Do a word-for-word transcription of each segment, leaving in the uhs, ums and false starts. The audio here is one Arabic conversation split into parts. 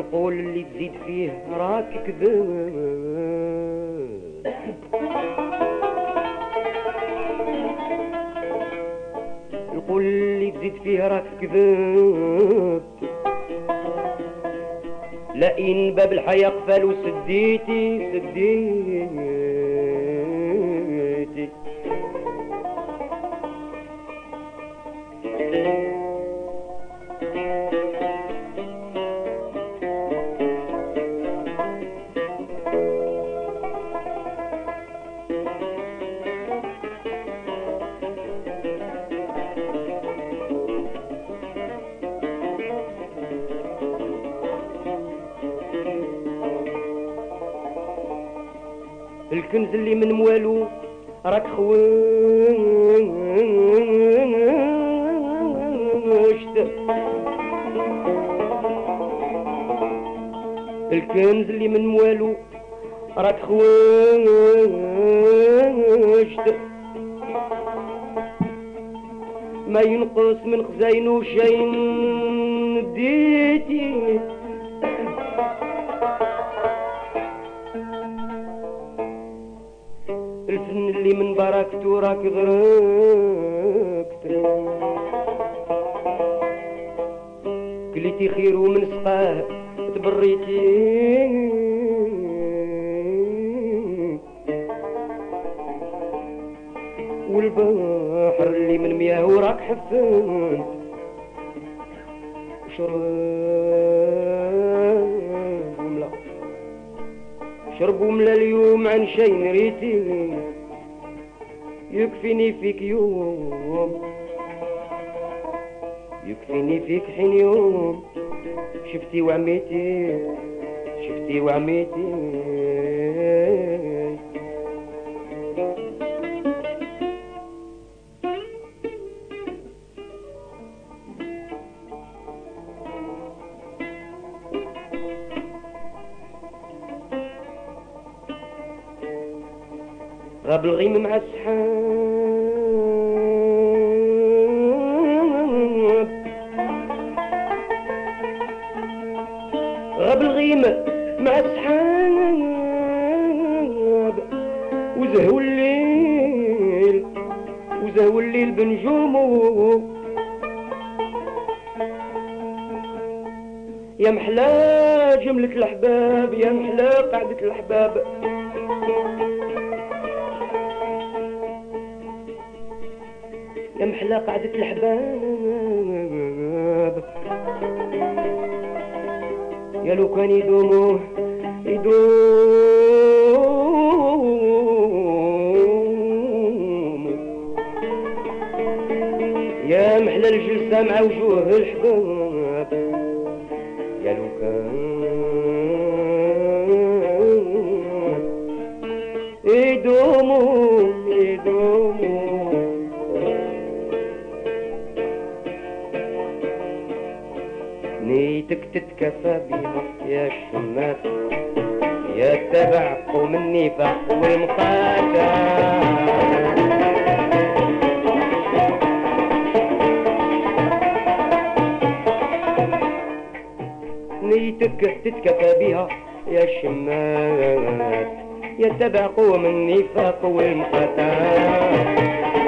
القول اللي تزيد فيه راك كذاب، القول اللي تزيد فيه راك كذاب. لئن باب الحياة قفل وسديتي سديتي الكنز اللي من موالو راك خوشت، الكنز اللي من موالو راك خوشت، ما ينقص من خزاينو شي ديتي. الفن اللي من بركتو راك غرقت، كليتي خير ومن سقاه تبريتي، والبحر اللي من مياه وراك حفنت، وشرب وملا شرب وملا اليوم عن شي نريتي، يكفيني فيك يوم يكفيني فيك حين يوم شفتي وعميتي شفتي وعميتي. غاب الغيم مع السحاب، غاب الغيم مع السحاب، وزهو الليل وزهو الليل بنجومه، يا محلى جملة الأحباب يا محلى قعدة الأحباب. يا محلى قعدة الأحباب، يا لو كان يدوموه يدوم، يا محلى الجلسة مع وجوه الحباب، يا لو كان يدوموا يدوموا. نيتك تتكفى بيها يا الشمات، يا تبع قوم النفاق والمقاتل، نيتك تتكفى بيها يا الشمات، يا تبع قوم النفاق والمقاتل.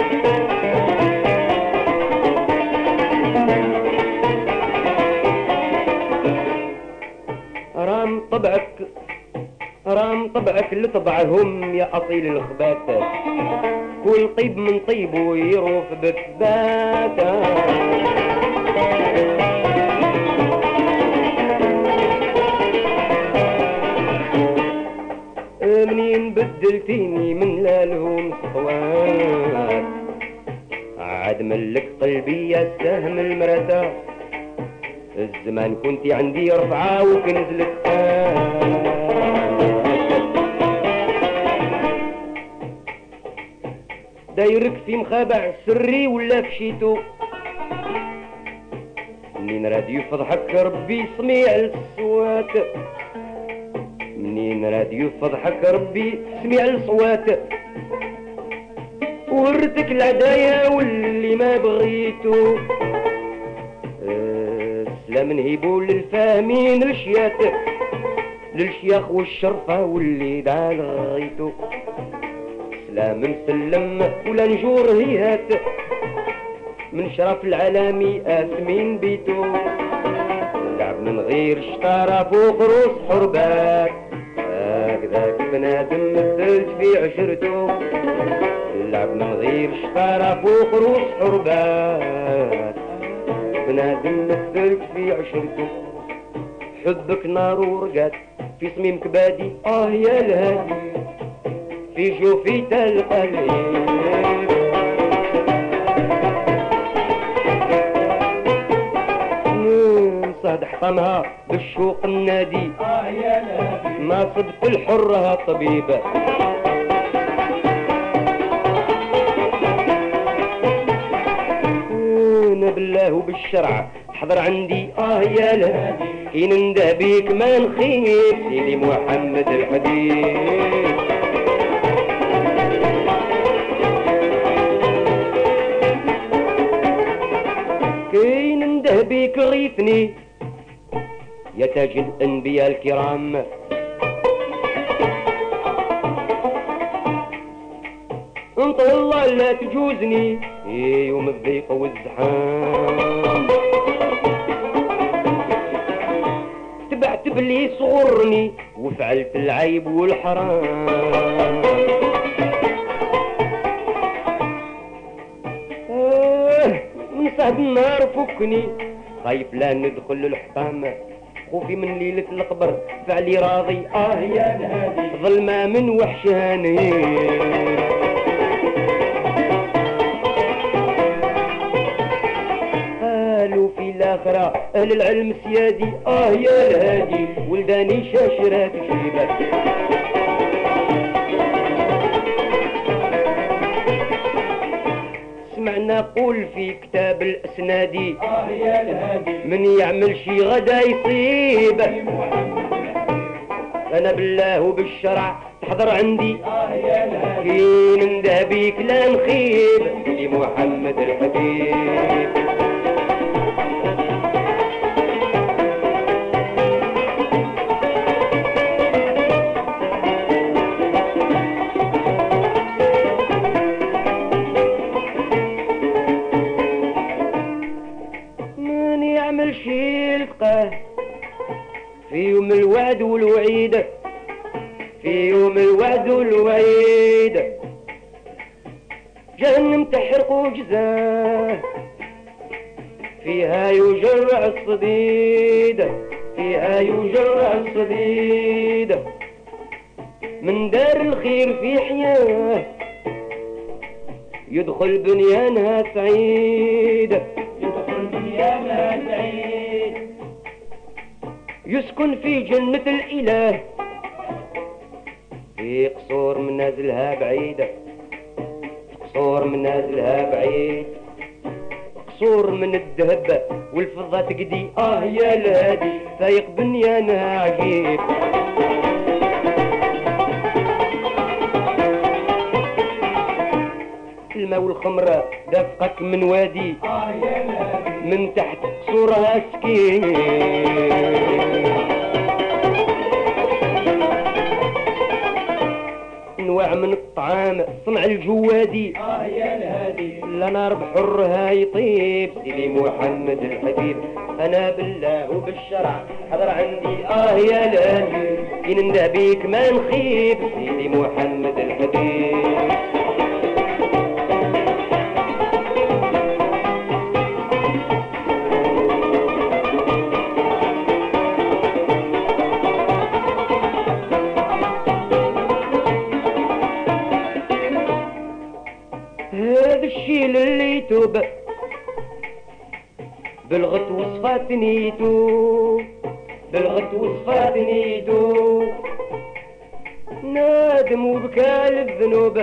رام طبعك رام طبعك لطبعهم يا أصيل الخبات، كل طيب من طيبه يروف بثباته، منين بدلتيني من لالهم سطوات، عاد ملك قلبي يا سهم المرتاح، الزمان كنتي عندي رفعة وكنز للتان، دايرك في مخابع سري ولا فشيتو، منين راديو فضحك ربي سميع الصوات، منين راديو فضحك ربي سميع الصوات، ورثك العدايا واللي ما بغيتو، سلام نهيبو للفاهمين الشيات للشياخ والشرفة واللي دعا لغيتو سلام نسلم ولا نجور هيهات من شرف العالمي آثمين بيتو لعب من غير شطارة فوق روس حربات هكذاك بنادم مثلت في عشرتو لعب من غير شطارة فوق روس حربات بنادم مثلت في عشرتو حبك نار ورقات في صميم كبادي اه يا الهادي في جوفي القلب صاد حطمها بالشوق النادي اه يا الهادي ما صبت الحرة طبيبة بالله وبالشرع حضر عندي اه يا الهادي كي ننده بيك ما نخيب سيدي محمد الحبيب كي ننده بيك غيثني يا تاج الانبياء الكرام انت الله لا تجوزني يوم الضيق والزحام تبعت بلي صغرني وفعلت العيب والحرام آه من صعب النار فكني خايف لا ندخل الحطام خوفي من ليلة القبر فعلي راضي اه يا الهادي ظلمة من وحشاني في الآخرة أهل العلم سيادي آه يا الهادي ولداني شاشرات شيبة سمعنا قول في كتاب الأسنادي آه يا الهادي من يعمل شي غدا يصيب أنا بالله وبالشرع تحضر عندي آه يا الهادي كي ننده بيك لا نخيب سيدي محمد الحبيب في يوم الوعد والوعيد في يوم الوعد والوعيد جهنم تحرق وجزاه فيها يجرع الصديد فيها يجرع الصديد من دار الخير في حياه يدخل بنيانها سعيد يدخل بنيانها سعيد يسكن في جنة الإله في قصور منازلها بعيدة قصور منازلها بعيد قصور من الذهب والفضة تقدي آه يا الهادي فايق بنيانها عجيب الماء والخمرة دافقك من وادي آه يا الهادي من تحت قصورها سكين انواع من الطعام صنع الجوادي اه يا الهادي لا نار بحرها يطيب سيدي محمد الحبيب انا بالله وبالشرع حضر عندي اه يا الهادي كي ننده بيك ما نخيب سيدي محمد الحبيب هذا الشيل اللي يتوب بالغت وصفات نيتو بالغت وصفات نيتو نادم وبكى للذنوب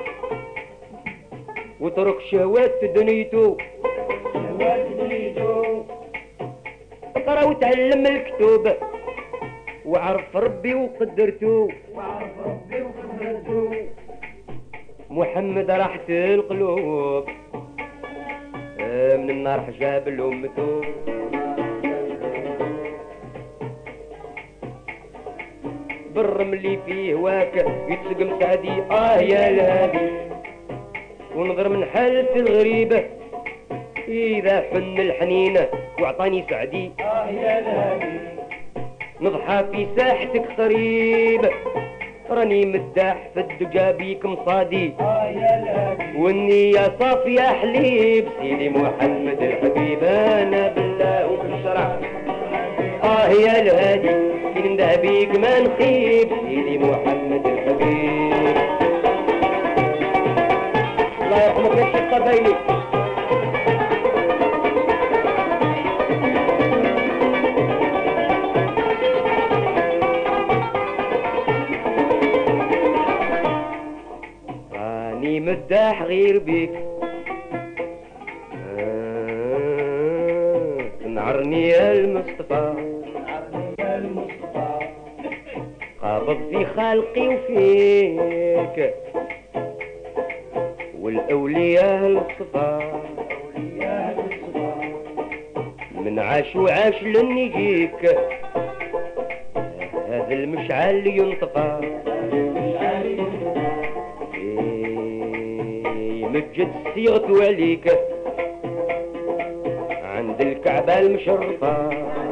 وترك شهوات دنيتو شهوات دنيتو اقرا وتعلم الكتب وعرف ربي وقدرتو وعرف ربي وقدرتو محمد راحت القلوب من النار حجاب لأمته بالرمل فيه واك يتسقم سعدي اه يا الهادي ونظر من حالة الغريبة إذا حن الحنينة وعطاني سعدي آه يا الهادي نضحى في ساحتك قريب راني مداح في الدجا بيك مصادي آه يا الهادي والنية صافية حليب سيدي محمد الحبيب أنا بالله وبالشرع آه يا الهادي كي ننده بيك ما نخيب سيدي محمد الحبيب الله يرحمك يا شيخ قبايلي راني مداح غير بيك آه تنعرني يا المصطفى قابض في خلقي وفيك والأولياء الصفا من عاش وعاش لن يجيك هذا المشعل ينطفى مجد صيغته عليك عند الكعبة المشرفة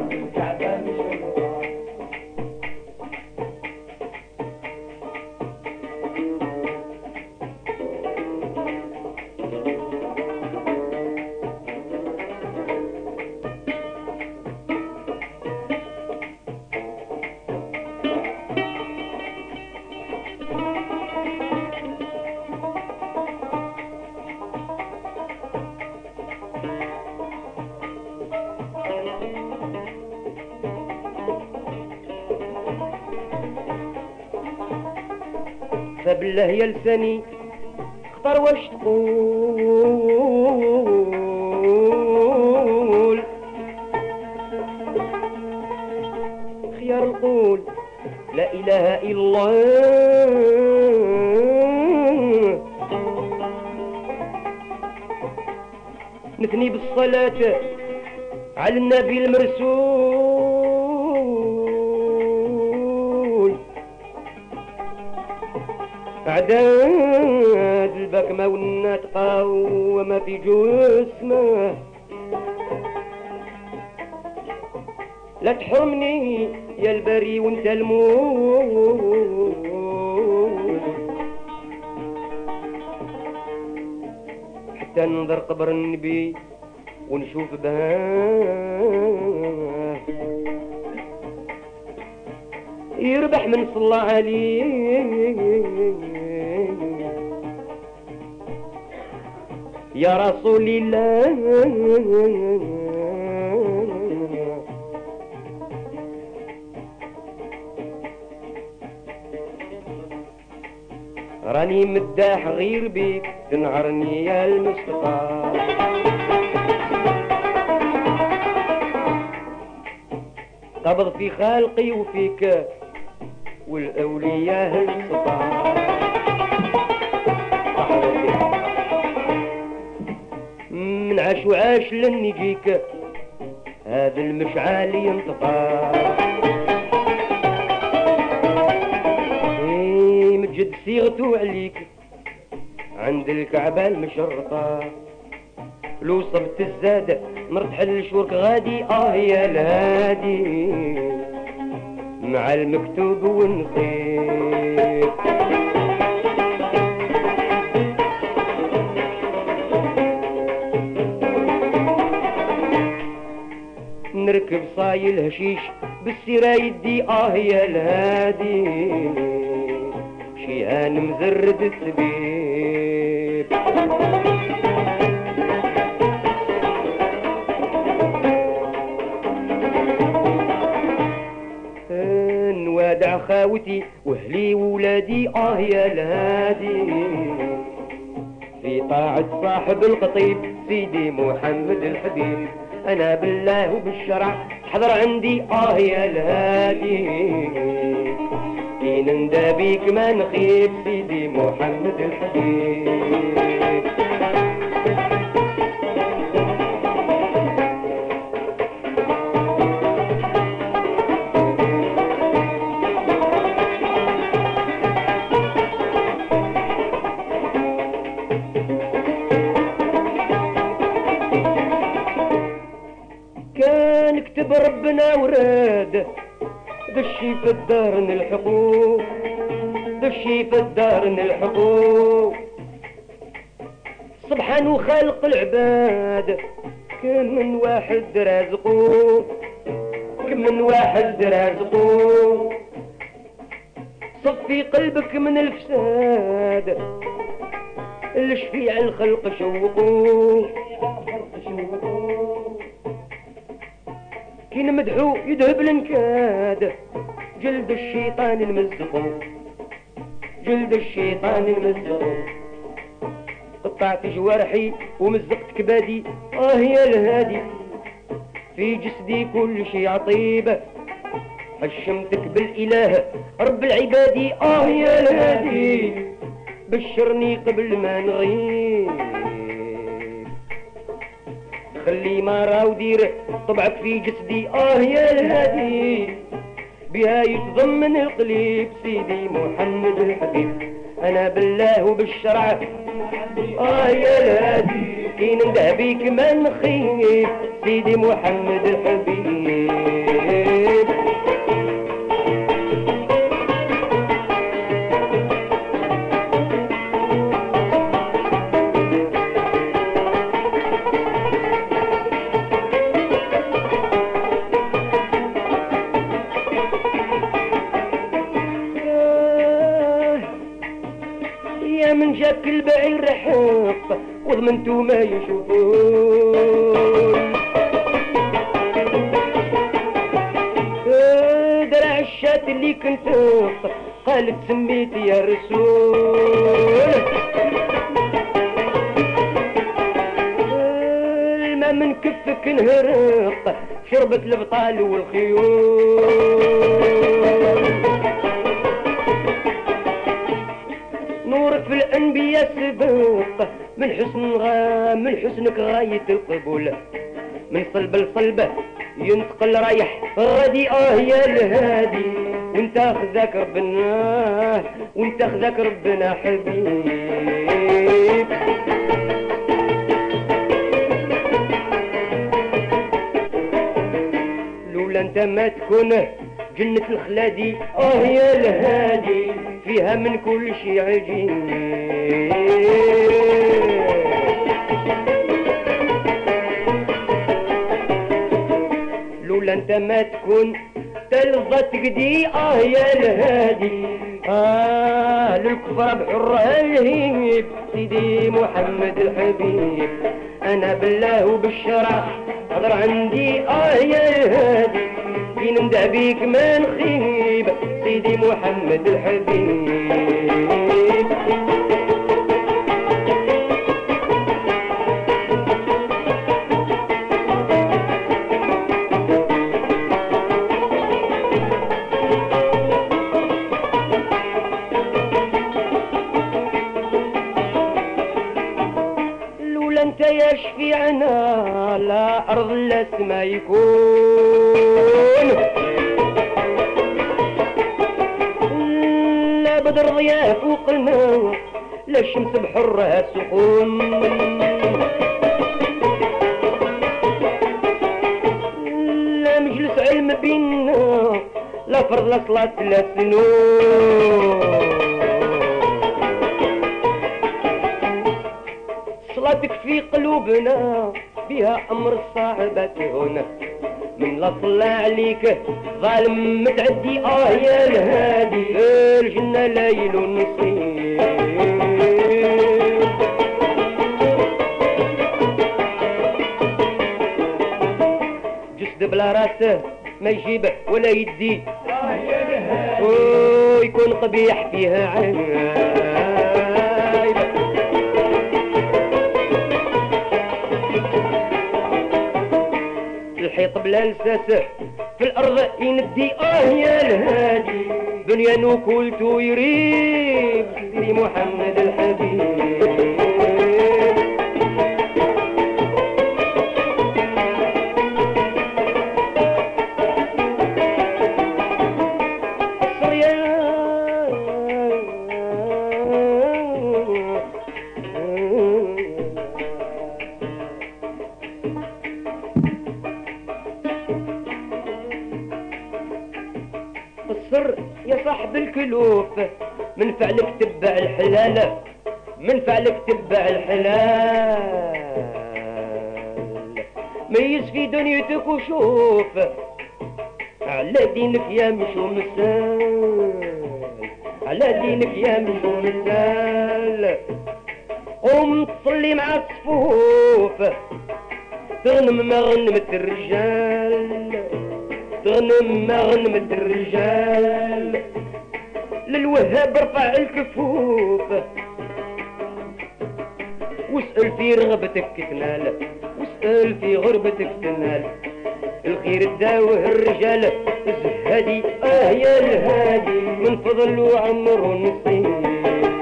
فبالله يا لساني اختار واش تقول خيار القول لا إله إلا الله نثني بالصلاة على النبي المرسول أعداد البكمة والناتقة وما في جسمه لا تحرمني يا البري وانت الموت حتى ننظر قبر النبي ونشوف باه يربح من صلى عليه يا رسول الله راني مداح غير بيك تنعرني يا المصطفى قبض في خلقي وفيك والأولياء الصفا من عاش وعاش لن يجيك هذا المشعال ينطفى ايه متجد صيغته عليك عند الكعبة المشرفة لو صبت الزاد مرتحل الشورك غادي اه يا الهادي مع المكتوب والنصيب نركب صايل هشيش بالسيرة يدي اه يا الهادي شيهان مزرد السبيب نوادع خاوتي واهلي وولادي اه يا الهادي في طاعة صاحب القطيب سيدي محمد الحبيب انا بالله وبالشرع حضر عندي اه يا الهادي كي نندى بيك ما نخيب سيدي محمد الحبيب كتب ربنا وراد دشي في الدار نلحقو دشي في الدار نلحقو سبحان وخالق العباد كان من واحد رازقو كم من واحد رازقو صفي قلبك من الفساد الشفيع الخلق شوقو كي نمدحو يذهب الانكاد جلد الشيطان المزقو جلد الشيطان المزقو قطعت جوارحي ومزقت كبادي اه يا الهادي في جسدي كل شي عطيبه حشمتك بالاله رب العباد اه يا الهادي بشرني قبل ما نغيب خلي ما راو دير طبعك في جسدي اه يا الهادي بها يتضمن القليب سيدي محمد الحبيب انا بالله وبالشرع اه يا الهادي كي ننده بيك ما نخيب سيدي محمد الحبيب من جاك البعير حق وضمنتو ما يشوفون درع الشات اللي كنت قالت سميتي يا رسول الماء من كفك انهرق شربت البطال والخيول نورك في الانبياء سبق من حسن غا من حسنك غاية القبول من صلب لصلبه ينتقل رايح غادي اه يا الهادي وانت اخذك ربنا وانت اخذك ربنا حبيب لولا انت ما تكون جنة الخلادي اه يا الهادي فيها من كل شي عجيب لولا انت ما تكون تلظى تقدي اه يا الهادي اه للكفر بحرها الهيب سيدي محمد الحبيب انا بالله وبالشرع حضر عندي اه يا الهادي كي نندع بيك ما نخيب سيدي محمد الحبيب لولا انت يا شفيعنا لا ارض لا سما يكون لا بدر ضياء فوقنا لا الشمس بحرها سخون لا مجلس علم بينا لا فرض لا صلاة لا سنون صلاتك في قلوبنا بها امر صعبة هنا من لا صلى عليك ظالم متعدي اه يا الهادي الجنة ليل نصيب جسد بلا راسه ما يجيب ولا يدي اه يا الهادي ويكون قبيح فيها عين الحيط بلا لساسه في الارض يندي اه يا الهادي بنيانو كلتو يريب سيدي محمد الحبيب طاح بالكلوف من فعلك تبع الحلال من فعلك تبع الحلال ميز في دنيتك وشوف على دينك يا مشو مسال على دينك يا مشو مسال قوم تصلي مع الصفوف تغنم ما غنمت الرجال تغنم ما غنمت الرجال للوهاب ارفع الكفوف واسأل في رغبتك تنال واسأل في غربتك تنال الخير تداوه الرجال الزهادي اه يا الهادي من فضل وعمر نصيب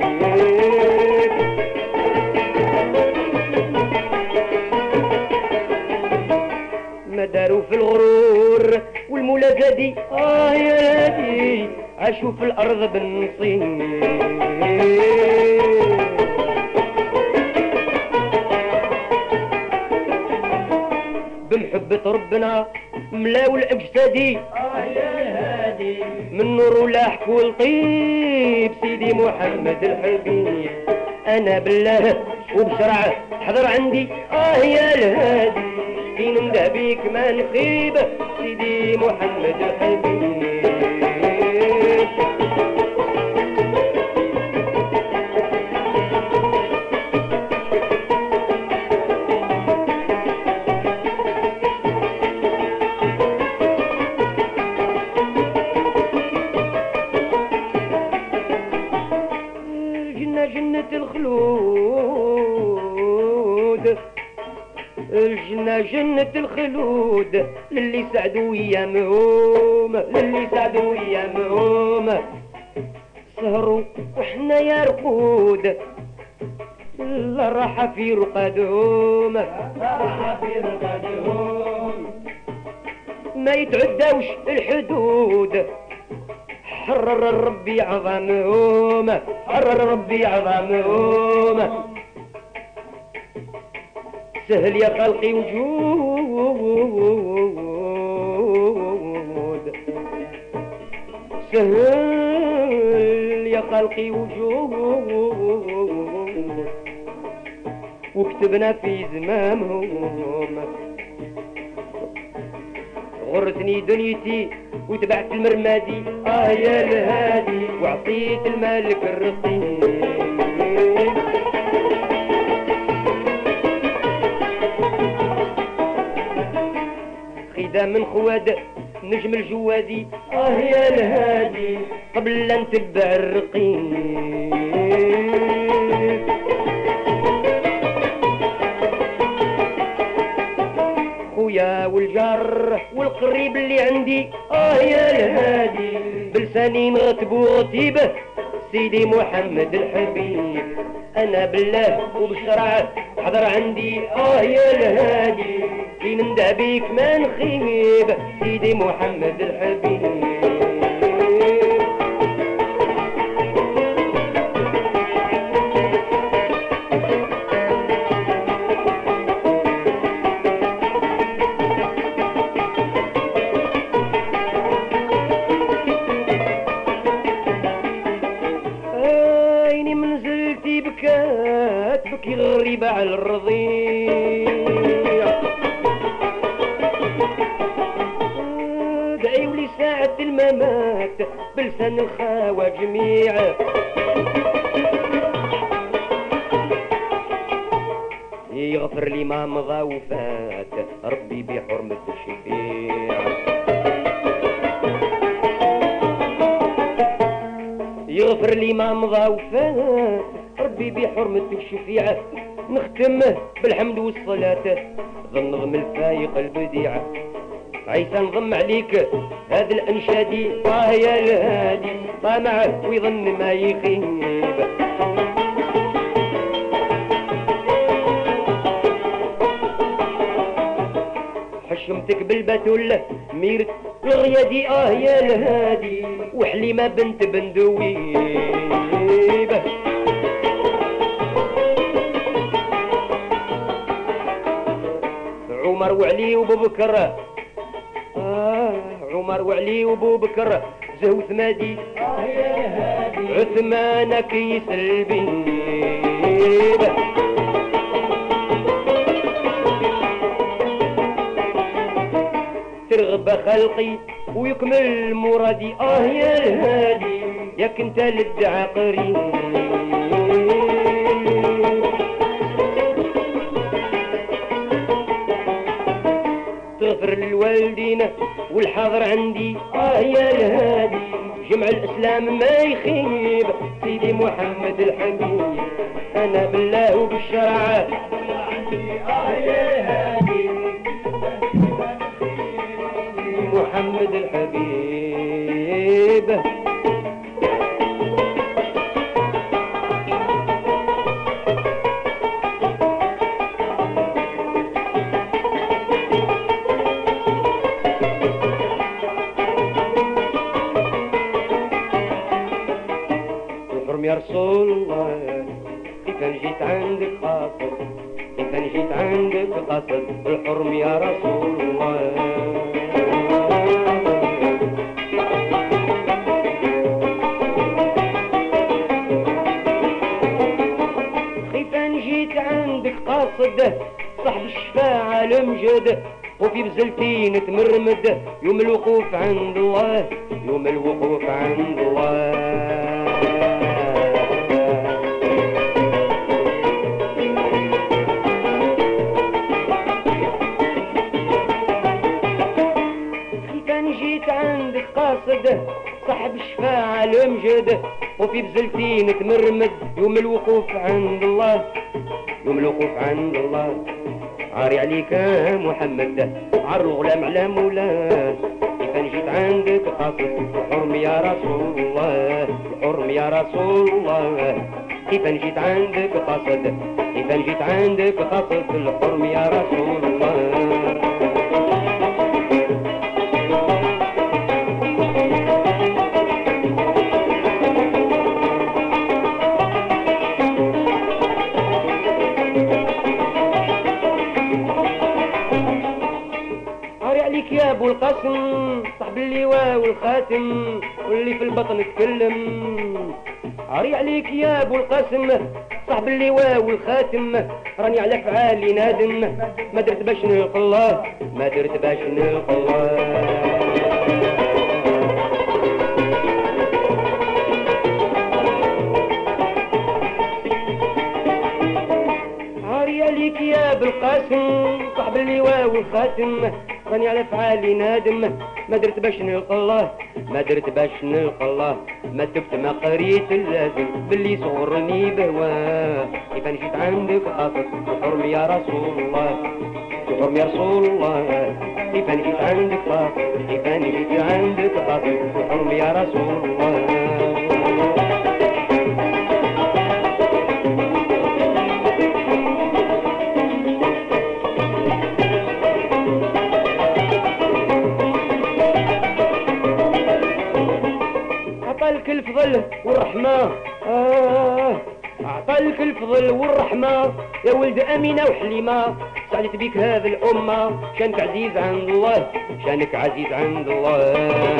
ما داروا في الغرور والملاقدي اه يا الهادي عاشوا في الارض بالنصيب بمحبة ربنا ملاو الأجسادي آه يا الهادي من نور ولاحك والطيب سيدي محمد الحبيب أنا بالله وبشرعه حضر عندي آه يا الهادي كي ننده بيك ما نخيب سيدي محمد الحبيب جنة الخلود الجنة جنة الخلود للي سعدوا ايامهم للي سعدوا ايامهم سهروا وحنا يا رقود لا راحة في رقادهم لا راحة في رقادهم ما يتعداوش الحدود حرر ربي عظامهم حرر ربي عظامهم سهل يا خلقي وجود سهل يا خلقي وجود وكتبنا في زمامهم غرتني دنيتي وتبعت المرمادي اه يا الهادي وعطيت الملك الرقيب خدام من خواد نجم الجوادي اه يا الهادي قبل لا نتبع الرقيب خويا والجار والقريب اللي عندي اه يا الهادي بلساني نغتب وغتيبه سيدي محمد الحبيب انا بالله وبالشرع حضر عندي اه يا الهادي كي ننده بيك ما نخيب سيدي محمد الحبيب بكي الغريبة على الرضيع دعيوا لي ساعة الممات بلسان الخاوة جميع يغفر لي ما مضى وفات ربي بحرمة الشفيع يغفر لي ما مضى وفات ربي بحرمة الشفيعة نختمه بالحمد والصلاة ظنظم الفايق البديعة عيسى نضم عليك هذا الانشادي طاه يا الهادي طامع ويظن ما يخيب حشمتك بالبتول ميرت الغيادي اه يا الهادي وحليمة بنت بندويب عمر وعلي وابو بكر آه عمر وعلي وابو بكر زهو ثمادي عثمان كيس البيب ترغب خلقي ويكمل مرادي اه يا الهادي ياك انت للدعا قريب تغفر للوالدين والحاضر عندي اه يا الهادي جمع الاسلام ما يخيب سيدي محمد الحبيب انا بالله وبالشرع اه يا الهادي محمد الحبيب الحرم يا رسول الله كيف جيت عندك قاصد كيف جيت عندك قاصد الحرم يا رسول الله قاصد صاحب الشفاعة المجد وفي بزلتين تمرمد يوم الوقوف عند الله يوم الوقوف عند الله كيف جيت عندك قاصد صاحب الشفاعة المجد وفي بزلتين تمرمد يوم الوقوف عند الله يوم الوقوف عند الله عاري عليك يا محمد عار الغلام على مولاه كيف جيت عندك قاصد الحرم يا رسول الله الحرم يا رسول الله كيف جيت عندك قاصد كيف جيت عندك قاصد الحرم يا رسول الله يا ابو القاسم صاحب اللواء والخاتم واللي في البطن تكلم عري عليك يا ابو القاسم صاحب اللواء والخاتم راني على افعالي نادم ما درت باش نلقى الله ما درت باش نلقى الله عليك يا بالقاسم صاحب اللواء والخاتم راني على افعالي نادم ما درت باش نلقى الله ما درت باش نلقى الله ما تبت ما قريت اللازم باللي صغرني بهواه كيف جيت عندك قاصد الحرم يا رسول الله الحرم يا رسول الله كيف جيت عندك قاصد كيف جيت عندك قاصد الحرم يا رسول الله عطالك الفضل والرحمة آه عطالك الفضل والرحمة يا ولد أمينة وحليمة سعدت بك هذه الأمة شانك عزيز عند الله شانك عزيز عند الله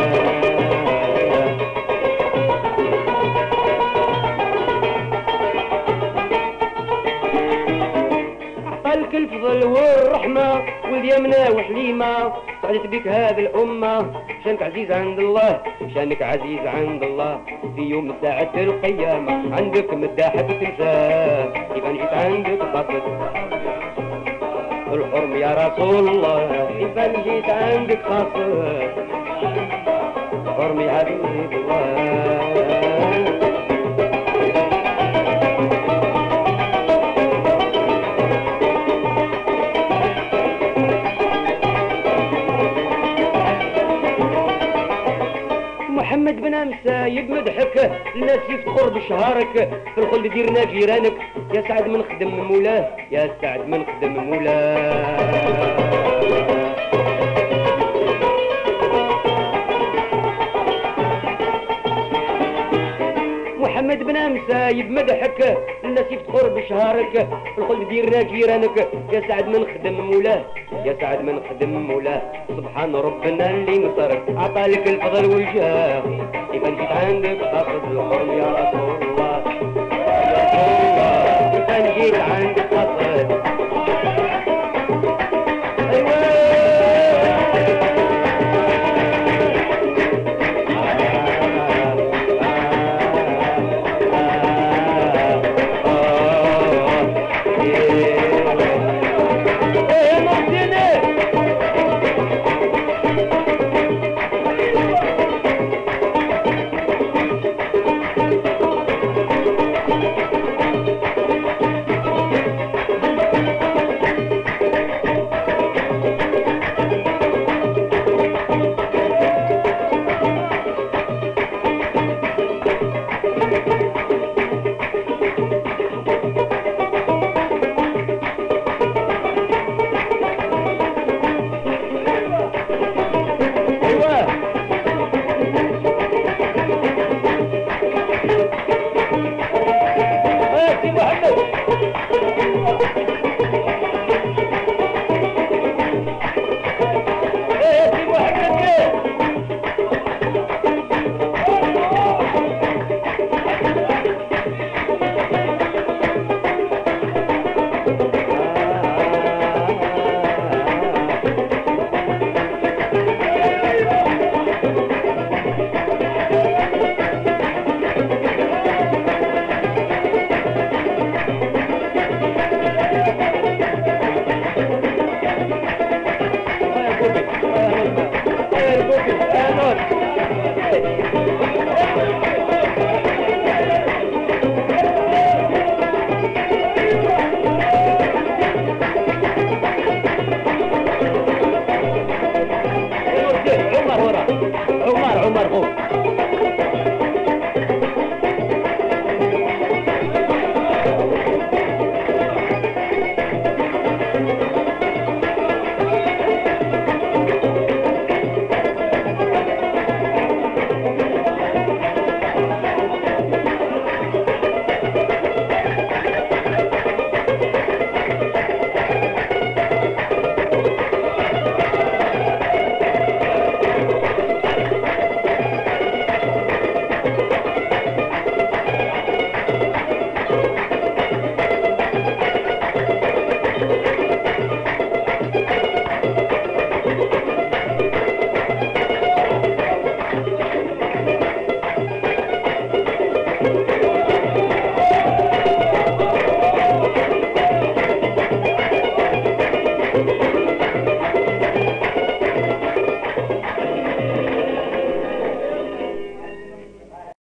عطالك الفضل والرحمة ولد يمنى وحليمة سعدت بك هذه الأمة شانك عزيز عند الله شانك عزيز عند الله في يوم ساعة القيامة عندك مداحة تنساه كيف جيت عندك قصد الحرم يا رسول الله كيف جيت عندك قصد الحرم يا حبيب الله محمد بن مسايب مدحك الناس يفتخر بشهارك في الخلد ديرنا جيرانك يا سعد من خدم مولاه يا سعد من خدم مولاه محمد بن مسايب طايب مدحك الناس يفتخر بشهارك الخلد ديرنا جيرانك يا سعد من خدم مولاه يا سعد من خدم مولاه سبحان ربنا اللي نصرك عطالك الفضل والجاه إذا جيت عندك تاخذ الحرم يا رسول الله يا رسول الله إذا جيت عندك